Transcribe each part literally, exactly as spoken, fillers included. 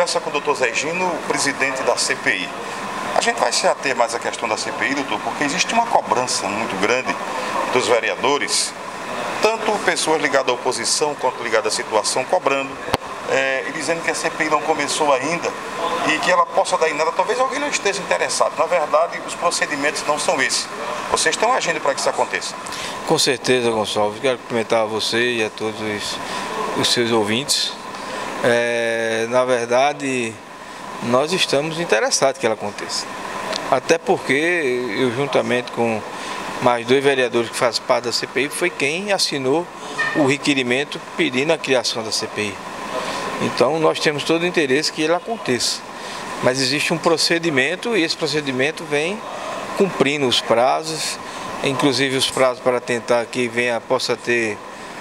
conversa com o doutor Zé Gino, o presidente da C P I. A gente vai se ater mais à questão da C P I, doutor, porque existe uma cobrança muito grande dos vereadores, tanto pessoas ligadas à oposição quanto ligadas à situação, cobrando, é, e dizendo que a C P I não começou ainda e que ela possa dar em nada. Talvez alguém não esteja interessado. Na verdade, os procedimentos não são esses. Vocês estão agindo para que isso aconteça? Com certeza, Gonçalves. Quero cumprimentar a você e a todos os, os seus ouvintes. É, na verdade, nós estamos interessados que ela aconteça. Até porque eu, juntamente com mais dois vereadores que fazem parte da C P I, foi quem assinou o requerimento pedindo a criação da C P I. Então, nós temos todo o interesse que ele aconteça. Mas existe um procedimento e esse procedimento vem cumprindo os prazos, inclusive os prazos para tentar que venha, possa ter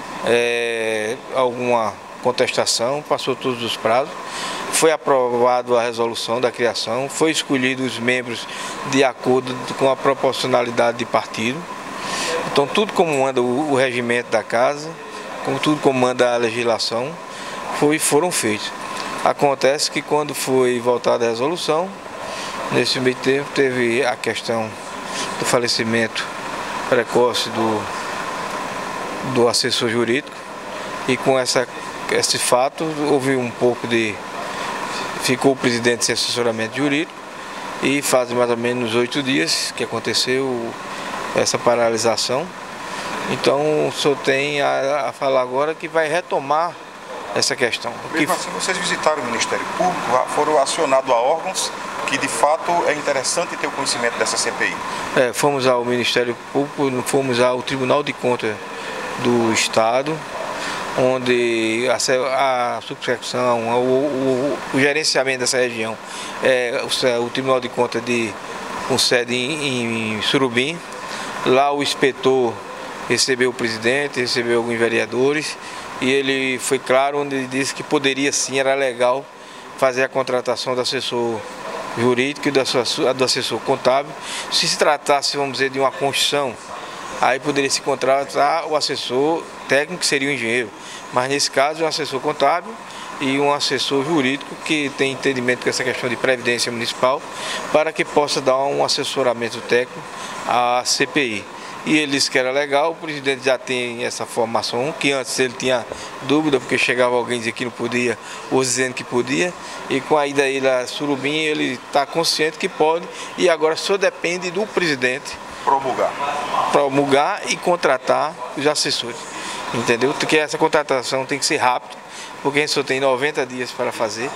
é, alguma contestação, passou todos os prazos. Foi aprovada a resolução da criação, foi escolhido os membros de acordo com a proporcionalidade de partido. Então, tudo como manda o, o regimento da casa, como tudo como manda a legislação, foi, foram feitos. Acontece que quando foi votada a resolução, nesse meio tempo teve a questão do falecimento precoce do, do assessor jurídico, e com essa, esse fato houve um pouco de... ficou o presidente sem assessoramento jurídico, e faz mais ou menos oito dias que aconteceu essa paralisação. Então, só tem a, a falar agora que vai retomar essa questão. Mesmo assim, vocês visitaram o Ministério Público, foram acionados a órgãos que de fato é interessante ter o conhecimento dessa C P I. É, fomos ao Ministério Público, fomos ao Tribunal de Contas do Estado, onde a, a subsecção, o, o, o gerenciamento dessa região é o, o Tribunal de Contas de, com sede em, em Surubim. Lá o inspetor recebeu o presidente, recebeu alguns vereadores, e ele foi claro onde ele disse que poderia sim, era legal fazer a contratação do assessor jurídico e do assessor, do assessor contábil. Se se tratasse, vamos dizer, de uma construção, aí poderia se contratar o assessor técnico, que seria o engenheiro. Mas nesse caso, um assessor contábil e um assessor jurídico que tem entendimento com essa questão de previdência municipal, para que possa dar um assessoramento técnico à C P I. E ele disse que era legal, o presidente já tem essa formação, que antes ele tinha dúvida, porque chegava alguém dizendo que não podia, ou dizendo que podia, e com a ida dele a Surubim, ele está consciente que pode, e agora só depende do presidente promulgar. promulgar e contratar os assessores, entendeu? Porque essa contratação tem que ser rápida, porque a gente só tem noventa dias para fazer,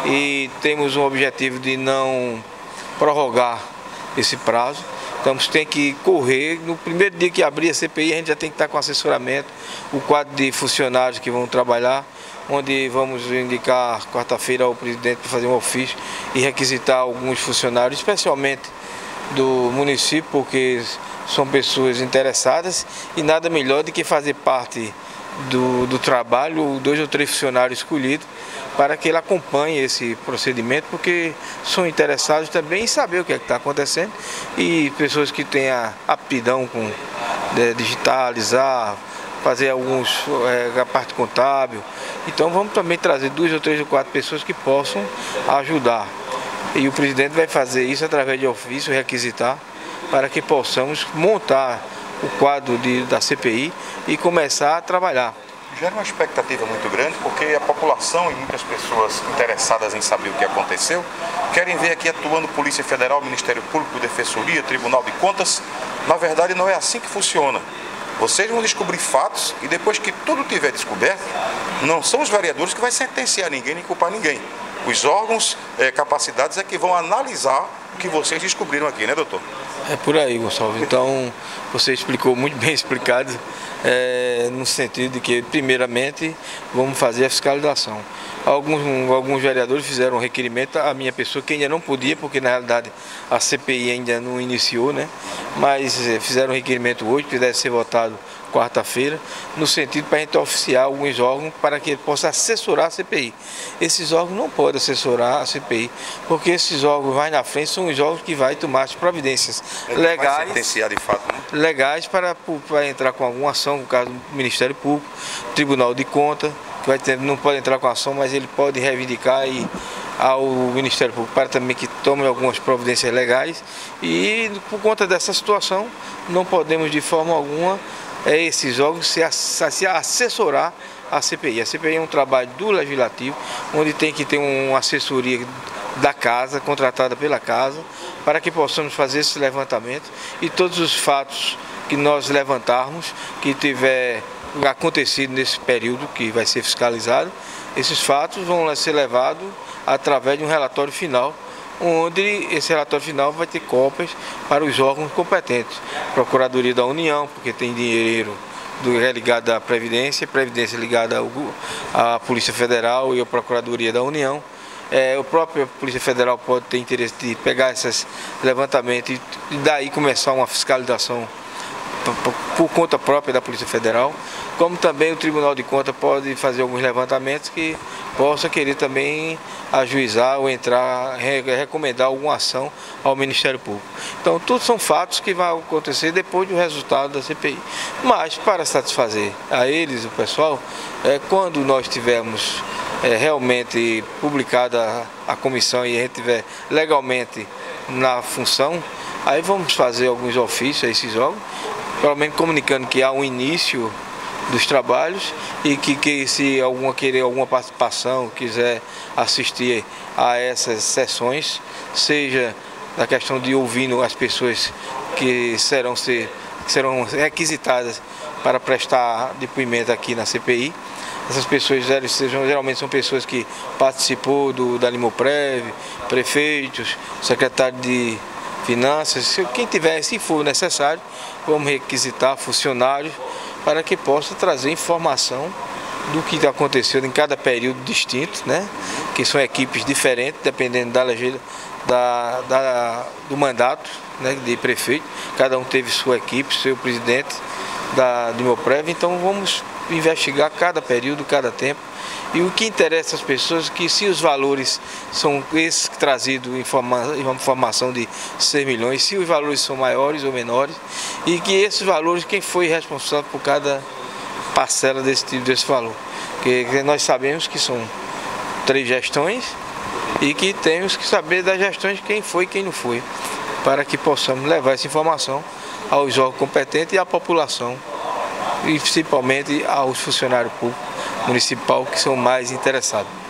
e temos um objetivo de não prorrogar esse prazo. Então, tem que correr. No primeiro dia que abrir a C P I, a gente já tem que estar com assessoramento, o quadro de funcionários que vão trabalhar, onde vamos indicar quarta-feira ao presidente para fazer um ofício e requisitar alguns funcionários, especialmente do município, porque são pessoas interessadas, e nada melhor do que fazer parte do, do trabalho, dois ou três funcionários escolhidos, para que ele acompanhe esse procedimento, porque são interessados também em saber o que é que está acontecendo, e pessoas que têm a aptidão com é, digitalizar, fazer alguns, é, a parte contábil. Então vamos também trazer duas ou três ou quatro pessoas que possam ajudar. E o presidente vai fazer isso através de ofício, requisitar, para que possamos montar o quadro de, da C P I e começar a trabalhar. Gera uma expectativa muito grande, porque a população e muitas pessoas interessadas em saber o que aconteceu querem ver aqui atuando Polícia Federal, Ministério Público, Defensoria, Tribunal de Contas. Na verdade, não é assim que funciona. Vocês vão descobrir fatos e depois que tudo tiver descoberto, não são os vereadores que vão sentenciar ninguém nem culpar ninguém. Os órgãos é, capacitados é que vão analisar o que vocês descobriram aqui, né, doutor? É por aí, Gonçalves. Então, você explicou muito bem explicado, é, no sentido de que, primeiramente, vamos fazer a fiscalização. Alguns, alguns vereadores fizeram um requerimento à minha pessoa, que ainda não podia, porque na realidade a C P I ainda não iniciou, né? Mas é, fizeram um requerimento hoje, que deve ser votado quarta-feira, no sentido para a gente oficiar alguns órgãos para que ele possa assessorar a C P I. Esses órgãos não podem assessorar a C P I, porque esses órgãos mais na frente são os órgãos que vão tomar as providências é legais, sentenciar de fato, né? legais para, para entrar com alguma ação, no caso do Ministério Público, Tribunal de Contas, que vai ter, não pode entrar com ação, mas ele pode reivindicar e ao Ministério Público para também que tome algumas providências legais e por conta dessa situação não podemos de forma alguma é, esses órgãos se, se assessorar a C P I. A C P I é um trabalho do Legislativo, onde tem que ter uma assessoria da casa, contratada pela casa, para que possamos fazer esse levantamento e todos os fatos que nós levantarmos, que tiver acontecido nesse período que vai ser fiscalizado, esses fatos vão ser levados através de um relatório final, onde esse relatório final vai ter cópias para os órgãos competentes. Procuradoria da União, porque tem dinheiro do, é ligado à Previdência, Previdência ligada ao, à Polícia Federal e à Procuradoria da União. É, o próprio Polícia Federal pode ter interesse de pegar esses levantamentos e daí começar uma fiscalização por, por conta própria da Polícia Federal, como também o Tribunal de Contas pode fazer alguns levantamentos que possa querer também ajuizar ou entrar, recomendar alguma ação ao Ministério Público. Então, tudo são fatos que vão acontecer depois do resultado da C P I. Mas, para satisfazer a eles, o pessoal, é, quando nós tivermos é, realmente publicada a, a comissão e a gente tiver legalmente na função, aí vamos fazer alguns ofícios a esses órgãos, provavelmente comunicando que há um início dos trabalhos e que, que se alguma querer alguma participação, quiser assistir a essas sessões, seja na questão de ouvindo as pessoas que serão, ser, que serão requisitadas para prestar depoimento aqui na C P I. Essas pessoas sejam, geralmente são pessoas que participou do, da Limoprev, prefeitos, secretário de Finanças, quem tiver, se for necessário, vamos requisitar funcionários para que possa trazer informação do que aconteceu em cada período distinto, né? Que são equipes diferentes, dependendo da, da, da, do mandato, né, de prefeito. Cada um teve sua equipe, seu presidente da, do Limoprev, então vamos investigar cada período, cada tempo. E o que interessa às pessoas é que se os valores são esses trazidos em informação de seis milhões, se os valores são maiores ou menores, e que esses valores, quem foi responsável por cada parcela desse tipo desse valor. Porque nós sabemos que são três gestões e que temos que saber das gestões quem foi e quem não foi, para que possamos levar essa informação aos órgãos competentes e à população, e principalmente aos funcionários públicos municipais que são mais interessados.